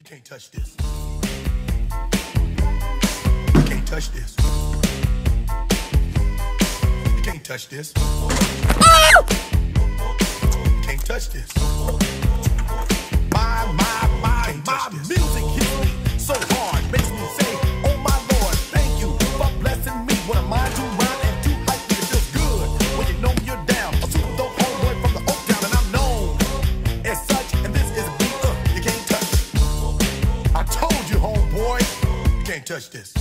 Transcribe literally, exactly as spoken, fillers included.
can't touch this. You can't touch this. You can't touch this. Oh! You can't touch this. My, my, my, my music hits me so hard, makes me say, oh my Lord, thank you for blessing me. What am I to rhyme and to hype me? It feels good when you know you're down. A super dope homeboy from the Oak Town, and I'm known as such. And this is a beat uh, you can't touch. I told you, homeboy, you can't touch this.